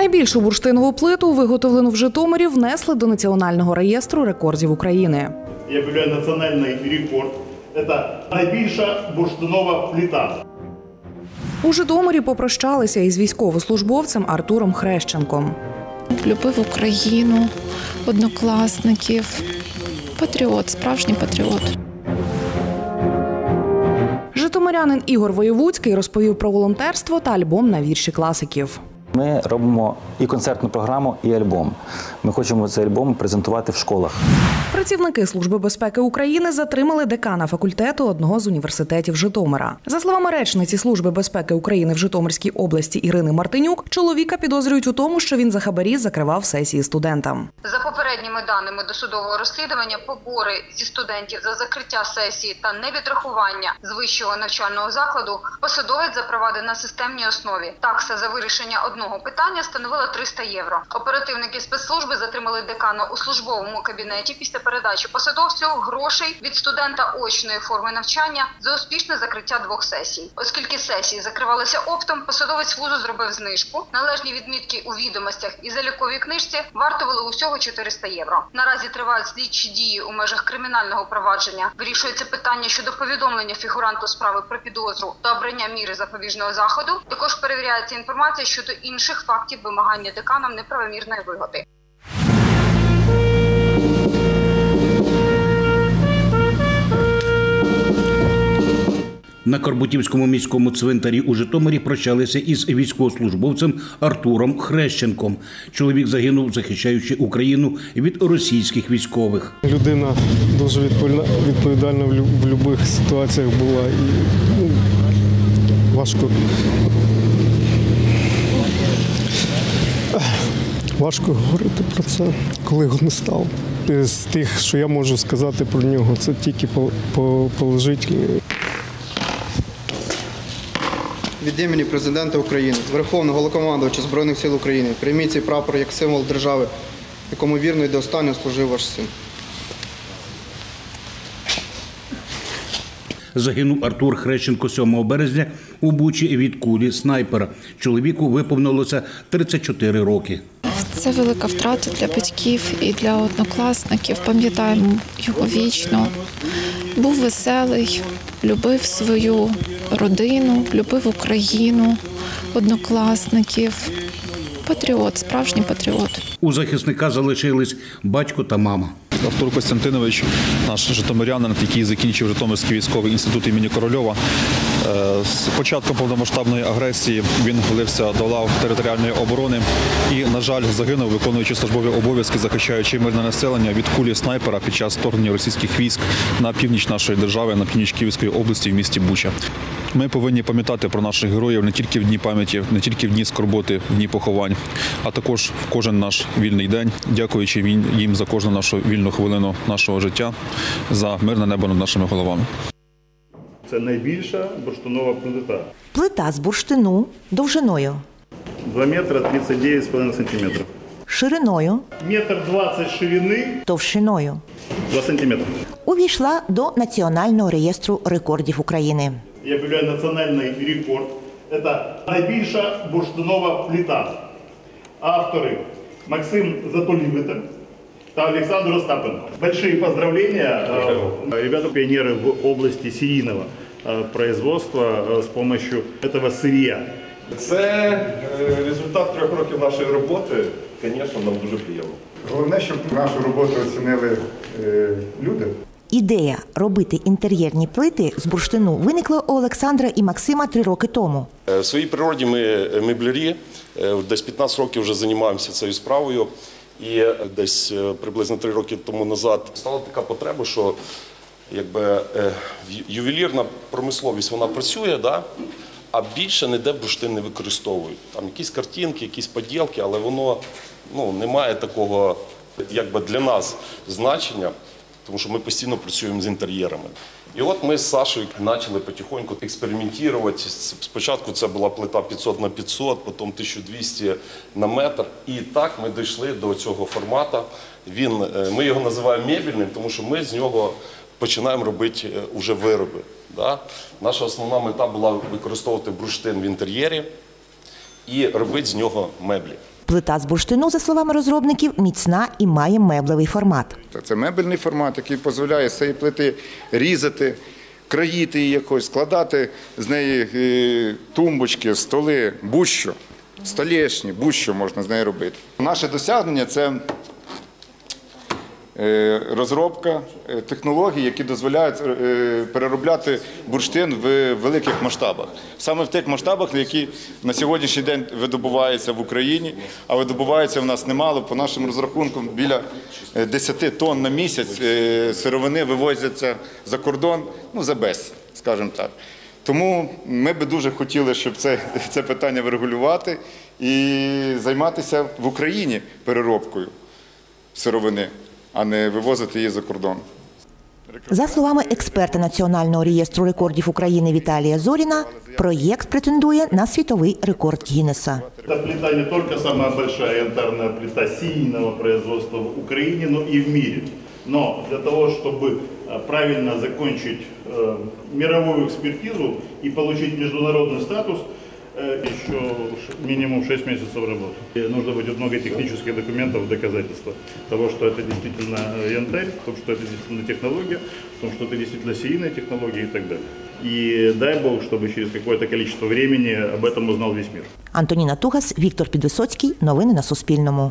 Найбільшу бурштинову плиту, виготовлену в Житомирі, внесли до Національного реєстру рекордів України. Я об'являю національний рекорд. Це найбільша бурштинова плита. У Житомирі попрощалися із військовослужбовцем Артуром Хрещенком. Любив Україну, однокласників. Патріот, справжній патріот. Житомирянин Ігор Воєвудський розповів про волонтерство та альбом на вірші класиків. Ми робимо і концертну програму, і альбом. Ми хочемо цей альбом презентувати в школах. Працівники Служби безпеки України затримали декана факультету одного з університетів Житомира. За словами речниці Служби безпеки України в Житомирській області Ірини Мартинюк, чоловіка підозрюють у тому, що він за хабарі закривав сесії студентам. За попередніми даними досудового розслідування, побори зі студентів за закриття сесії та невідрахування з вищого навчального закладу посадовець запровадив на системній основі. Такса за вирішення одного питання становила 300 євро. Оперативники спецслужби затримали декана у службовому кабінеті після передачі посадовцю грошей від студента очної форми навчання за успішне закриття 2 сесій. Оскільки сесії закривалися оптом, посадовець вузу зробив знижку. Належні відмітки у відомостях і заліковій книжці вартували усього 400 євро. Наразі тривають слідчі дії у межах кримінального провадження. Вирішується питання щодо повідомлення фігуранту справи про підозру та обрання міри запобіжного заходу. Також перевіряється інформація щодо інших фактів вимагання деканом неправомірної вигоди. На Карбутівському міському цвинтарі у Житомирі прощалися із військовослужбовцем Артуром Хрещенком. Чоловік загинув, захищаючи Україну від російських військових. Людина дуже відповідальна в будь-яких ситуаціях була і важко говорити про це, коли його не стало. З тих, що я можу сказати про нього, це тільки положительні. Від імені Президента України, Верховного Головнокомандувача Збройних сил України, прийміть цей прапор як символ держави, якому вірно і до останнього служив ваш син. Загинув Артур Хрещенко 7 березня у Бучі від кулі снайпера. Чоловіку виповнилося 34 роки. Це велика втрата для батьків і для однокласників. Пам'ятаємо його вічно. Був веселий, любив свою родину, любив Україну, однокласників. Патріот, справжній патріот. У захисника залишились батько та мама. Артур Костянтинович, наш житомирянин, який закінчив Житомирський військовий інститут імені Корольова. З початком повномасштабної агресії він влився до лав територіальної оборони і, на жаль, загинув, виконуючи службові обов'язки, захищаючи мирне населення від кулі снайпера під час вторгнення російських військ на північ нашої держави, на північ Київської області в місті Буча. Ми повинні пам'ятати про наших героїв не тільки в дні пам'яті, не тільки в дні скорботи, в дні поховань, а також в кожен наш вільний день, дякуючи їм за кожну нашу вільну хвилину нашого життя, за мирне небо над нашими головами. Це найбільша бурштинова плита. Плита з бурштину довжиною 2 метри 39,5 сантиметрів. Шириною 1,20 м ширини. Товщиною 2 сантиметри. Увійшла до Національного реєстру рекордів України. Я об'являю національний рекорд. Це найбільша бурштинова плита. Автори Максим Затулібитер та Олександр Остапенко. Большие поздравления. Ребята пионеры в области серийного производства с помощью этого сырья. Це результат 3 років нашої роботи, звісно, нам дуже приємно. Головне, щоб нашу роботу оцінили люди. Ідея робити інтер'єрні плити з бурштину виникла у Олександра і Максима 3 роки тому. В своїй природі ми меблярі, десь 15 років вже займаємося цією справою. І десь приблизно 3 роки тому назад стала така потреба, що ювелірна промисловість вона працює, да? А більше ніде бурштин не використовують. Там якісь картинки, якісь поділки, але воно не має такого для нас значення, тому що ми постійно працюємо з інтер'єрами. І от ми з Сашою почали потихоньку експериментувати. Спочатку це була плита 500 на 500, потім 1200 на метр. І так ми дійшли до цього формату. Ми його називаємо мебельним, тому що ми з нього починаємо робити вже вироби. Да? Наша основна мета була використовувати бурштин в інтер'єрі і робити з нього меблі. Плита з бурштину, за словами розробників, міцна і має меблевий формат. Це мебельний формат, який дозволяє з цієї плити різати, країти її якось, складати з неї тумбочки, столи, будь-що, столешні, будь-що можна з неї робити. Наше досягнення – це розробка технологій, які дозволяють переробляти бурштин в великих масштабах. Саме в тих масштабах, які на сьогоднішній день видобуваються в Україні, а видобувається в нас немало. По нашим розрахункам, біля 10 тонн на місяць сировини вивозяться за кордон, за безцінь, скажімо так. Тому ми би дуже хотіли, щоб це питання врегулювати і займатися в Україні переробкою сировини, а не вивозити її за кордон. За словами експерта Національного реєстру рекордів України Віталія Зоріна, проєкт претендує на світовий рекорд Гіннеса. Эта плита не только самая большая янтарная плита серийного производства в Украине, но и в мире. Но для того, чтобы правильно закончить мировую экспертизу и получить международный статус, еще минимум 6 месяцев работы. Нужно будет много технических документов, доказательства того, что это действительно янтарь, в том, что это действительно технология, в том, что это действительно серийная технология и так далее. И дай Бог, чтобы через какое-то количество времени об этом узнал весь мир. Антоніна Тугас, Віктор Підвисоцький. Новини на Суспільному.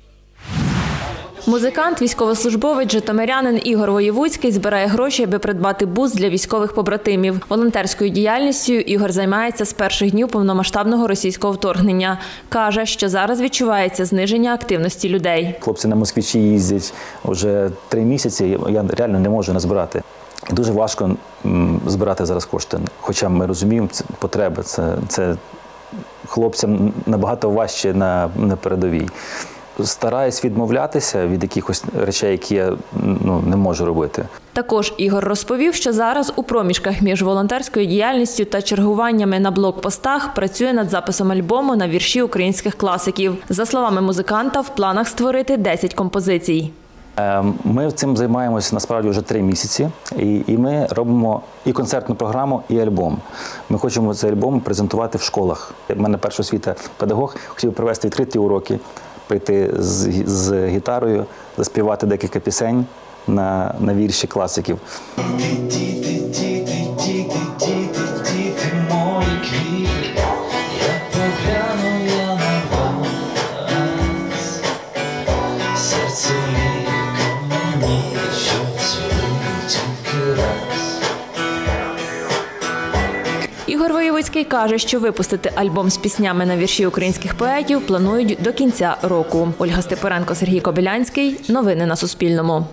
Музикант, військовослужбовець, житомирянин Ігор Воєвудський збирає гроші, аби придбати бус для військових побратимів. Волонтерською діяльністю Ігор займається з перших днів повномасштабного російського вторгнення. Каже, що зараз відчувається зниження активності людей. Хлопці на москвичі їздять вже 3 місяці, я реально не можу назбирати. Дуже важко збирати зараз кошти, хоча ми розуміємо потреби. Це хлопцям набагато важче на передовій. Стараюсь відмовлятися від якихось речей, які я не можу робити. Також Ігор розповів, що зараз у проміжках між волонтерською діяльністю та чергуваннями на блокпостах працює над записом альбому на вірші українських класиків. За словами музиканта, в планах створити 10 композицій. Ми цим займаємося насправді вже 3 місяці, і ми робимо і концертну програму, і альбом. Ми хочемо цей альбом презентувати в школах. У мене перша освіта педагог, хотів провести відкриті уроки, прийти з гітарою, заспівати декілька пісень на вірші класиків. Ігор Воєвудський каже, що випустити альбом з піснями на вірші українських поетів планують до кінця року. Ольга Степуренко, Сергій Кобилянський. Новини на Суспільному.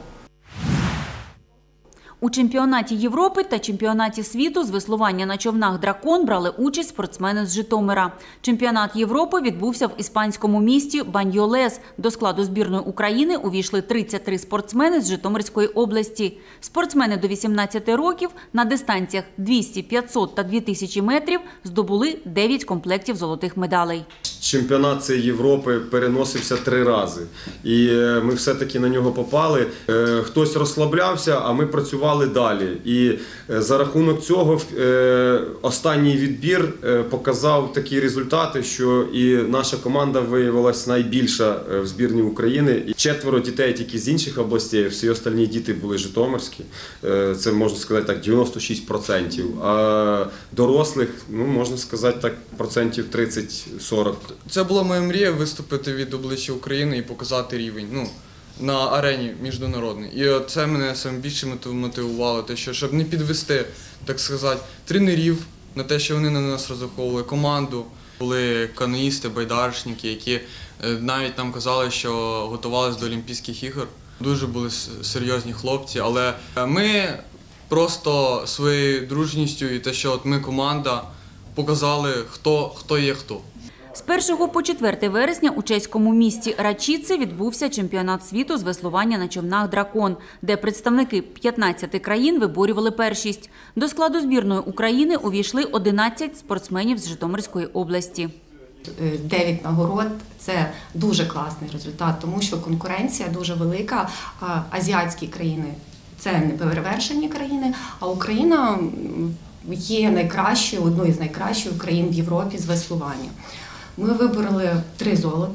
У чемпіонаті Європи та чемпіонаті світу з веслування на човнах «Дракон» брали участь спортсмени з Житомира. Чемпіонат Європи відбувся в іспанському місті Баньйолес. До складу збірної України увійшли 33 спортсмени з Житомирської області. Спортсмени до 18 років на дистанціях 200, 500 та 2000 метрів здобули 9 комплектів золотих медалей. Чемпіонат цієї Європи переносився 3 рази. І ми все-таки на нього попали. Хтось розслаблявся, а ми працювали далі. І за рахунок цього останній відбір показав такі результати, що і наша команда виявилась найбільша в збірні України. І 4 дітей тільки з інших областей, всі остальні діти були житомирські. Це, можна сказати так, 96%. А дорослих, можна сказати так, процентів 30-40. Це була моя мрія виступити від обличчя України і показати рівень на арені міжнародній. І це мене найбільше мотивувало, щоб не підвести, так сказати, тренерів на те, що вони на нас розраховували, команду. Були каноїсти, байдарочники, які навіть нам казали, що готувалися до Олімпійських ігор. Дуже були серйозні хлопці, але ми просто своєю дружністю і те, що ми команда, показали, хто є хто. З 1 по 4 вересня у чеському місті Рачіце відбувся чемпіонат світу з веслування на човнах «Дракон», де представники 15 країн виборювали першість. До складу збірної України увійшли 11 спортсменів з Житомирської області. 9 нагород – це дуже класний результат, тому що конкуренція дуже велика. Азіатські країни – це неперевершені країни, а Україна є одною з найкращих країн в Європі з веслування. Ми вибороли 3 золота,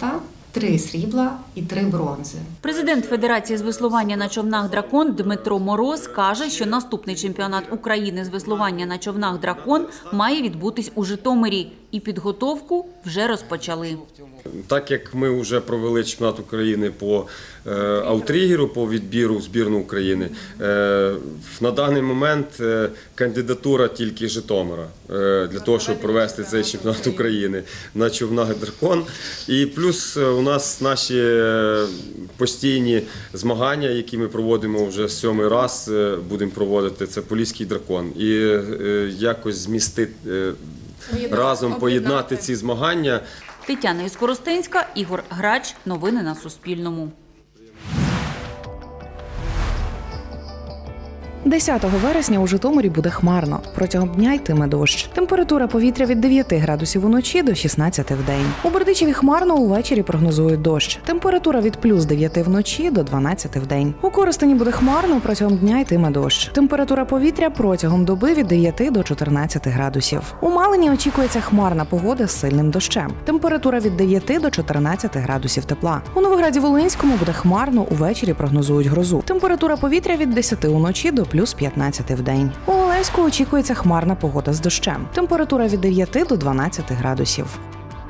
3 срібла і 3 бронзи. Президент Федерації з веслування на човнах «Дракон» Дмитро Мороз каже, що наступний чемпіонат України з веслування на човнах «Дракон» має відбутись у Житомирі. І підготовку вже розпочали. Так як ми вже провели чемпіонат України по аутрігеру, по відбіру в збірну України, на даний момент кандидатура тільки Житомира для того, щоб провести цей чемпіонат України на човнах «Дракон». І плюс у нас наші постійні змагання, які ми проводимо вже 7-й раз, будемо проводити, це Поліський дракон. І якось змістити, разом поєднати ці змагання. Тетяна Іскоростенська, Ігор Грач. Новини на Суспільному. 10 вересня у Житомирі буде хмарно. Протягом дня йтиме дощ. Температура повітря від 9 градусів уночі до 16 вдень. У Бердичеві хмарно, увечері прогнозують дощ. Температура від плюс 9 вночі до 12 вдень. У Коростені буде хмарно, протягом дня йтиме дощ. Температура повітря протягом доби від 9 до 14 градусів. У Малині очікується хмарна погода з сильним дощем. Температура від 9 до 14 градусів тепла. У Новограді-Волинському буде хмарно, увечері прогнозують грозу. Температура повітря від 10 уночі до плюс 15 вдень. У Олевську очікується хмарна погода з дощем. Температура від 9 до 12 градусів.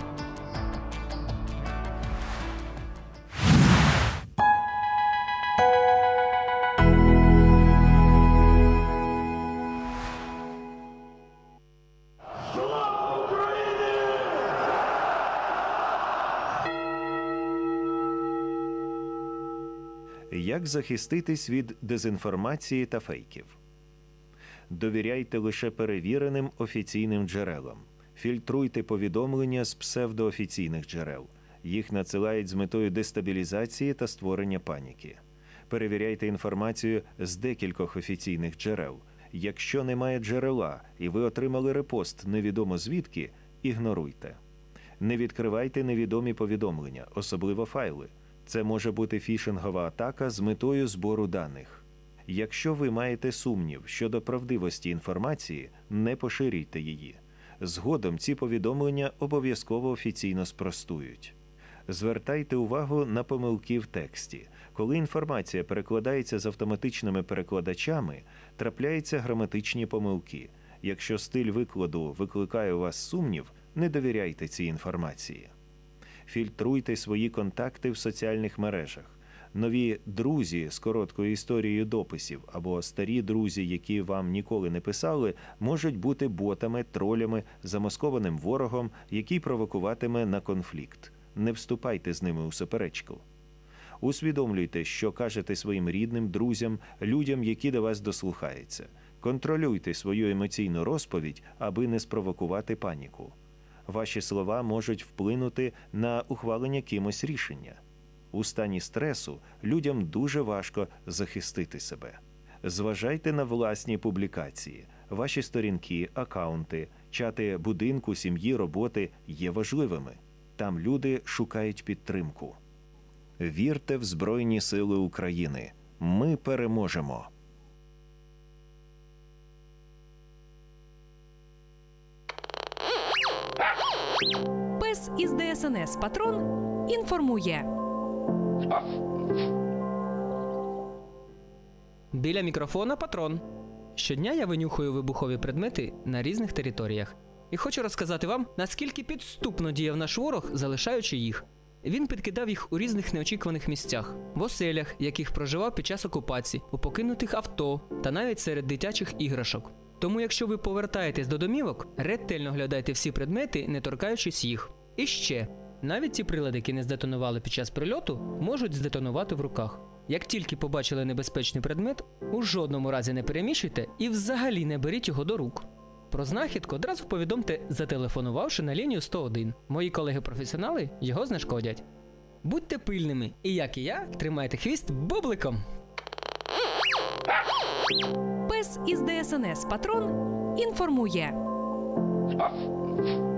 Як захиститись від дезінформації та фейків? Довіряйте лише перевіреним офіційним джерелам. Фільтруйте повідомлення з псевдоофіційних джерел. Їх надсилають з метою дестабілізації та створення паніки. Перевіряйте інформацію з декількох офіційних джерел. Якщо немає джерела і ви отримали репост невідомо звідки, ігноруйте. Не відкривайте невідомі повідомлення, особливо файли. Це може бути фішингова атака з метою збору даних. Якщо ви маєте сумнів щодо правдивості інформації, не поширюйте її. Згодом ці повідомлення обов'язково офіційно спростують. Звертайте увагу на помилки в тексті. Коли інформація перекладається з автоматичними перекладачами, трапляються граматичні помилки. Якщо стиль викладу викликає у вас сумнів, не довіряйте цій інформації. Фільтруйте свої контакти в соціальних мережах. Нові друзі з короткою історією дописів або старі друзі, які вам ніколи не писали, можуть бути ботами, тролями, замаскованим ворогом, який провокуватиме на конфлікт. Не вступайте з ними у суперечку. Усвідомлюйте, що кажете своїм рідним, друзям, людям, які до вас дослухаються. Контролюйте свою емоційну розповідь, аби не спровокувати паніку. Ваші слова можуть вплинути на ухвалення кимось рішення. У стані стресу людям дуже важко захистити себе. Зважайте на власні публікації. Ваші сторінки, акаунти, чати будинку, сім'ї, роботи є важливими. Там люди шукають підтримку. Вірте в Збройні Сили України. Ми переможемо! Пес із ДСНС «Патрон» інформує. Біля мікрофона «Патрон». Щодня я винюхую вибухові предмети на різних територіях. І хочу розказати вам, наскільки підступно діяв наш ворог, залишаючи їх. Він підкидав їх у різних неочікуваних місцях. В оселях, яких проживав під час окупації, у покинутих авто та навіть серед дитячих іграшок. Тому якщо ви повертаєтесь до домівок, ретельно глядайте всі предмети, не торкаючись їх. І ще, навіть ті прилади, які не здетонували під час прильоту, можуть здетонувати в руках. Як тільки побачили небезпечний предмет, у жодному разі не перемішуйте і взагалі не беріть його до рук. Про знахідку одразу повідомте, зателефонувавши на лінію 101. Мої колеги-професіонали його знешкодять. Будьте пильними і, як і я, тримайте хвіст бубликом. Пес із ДСНС «Патрон» інформує.